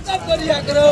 कश्यप को रिहा करो,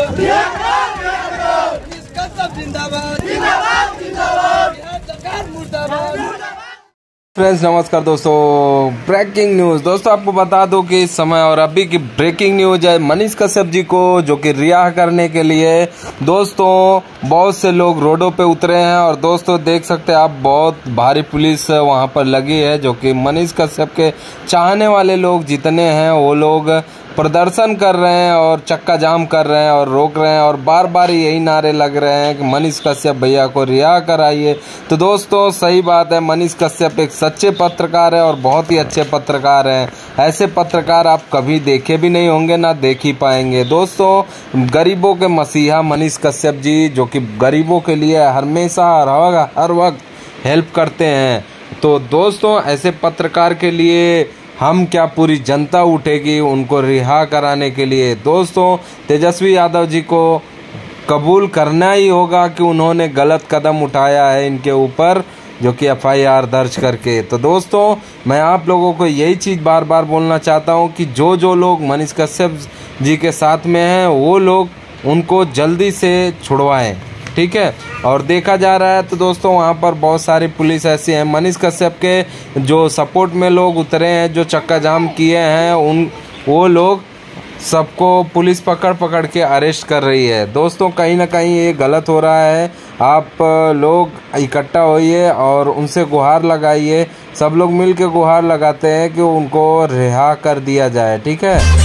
मनीष कश्यप जिंदाबाद, बिहार सरकार मुर्दाबाद। फ्रेंड्स नमस्कार दोस्तों, ब्रेकिंग न्यूज। दोस्तों आपको बता दो कि इस समय और अभी की ब्रेकिंग न्यूज है मनीष कश्यप जी को जो कि रिहा करने के लिए दोस्तों बहुत से लोग रोडों पे उतरे हैं। और दोस्तों देख सकते हैं आप, बहुत भारी पुलिस वहां पर लगी है जो कि मनीष कश्यप के चाहने वाले लोग जितने हैं वो लोग प्रदर्शन कर रहे हैं और चक्का जाम कर रहे हैं और रोक रहे हैं और बार बार यही नारे लग रहे हैं कि मनीष कश्यप भैया को रिहा कराइए। तो दोस्तों सही बात है, मनीष कश्यप एक सच्चे पत्रकार है और बहुत ही अच्छे पत्रकार हैं। ऐसे पत्रकार आप कभी देखे भी नहीं होंगे, ना देख ही पाएंगे। दोस्तों गरीबों के मसीहा मनीष कश्यप जी जो कि गरीबों के लिए हमेशा हर वक्त हेल्प करते हैं। तो दोस्तों ऐसे पत्रकार के लिए हम क्या पूरी जनता उठेगी उनको रिहा कराने के लिए। दोस्तों तेजस्वी यादव जी को कबूल करना ही होगा कि उन्होंने गलत कदम उठाया है इनके ऊपर, जो कि FIR दर्ज करके। तो दोस्तों मैं आप लोगों को यही चीज़ बार बार बोलना चाहता हूं कि जो लोग मनीष कश्यप जी के साथ में हैं वो लोग उनको जल्दी से छुड़वाएं, ठीक है। और देखा जा रहा है तो दोस्तों वहाँ पर बहुत सारी पुलिस ऐसी है, मनीष कश्यप के जो सपोर्ट में लोग उतरे हैं, जो चक्का जाम किए हैं, वो लोग सबको पुलिस पकड़ के अरेस्ट कर रही है। दोस्तों कहीं ना कहीं ये गलत हो रहा है। आप लोग इकट्ठा होइए और उनसे गुहार लगाइए। सब लोग मिल के गुहार लगाते हैं कि उनको रिहा कर दिया जाए, ठीक है।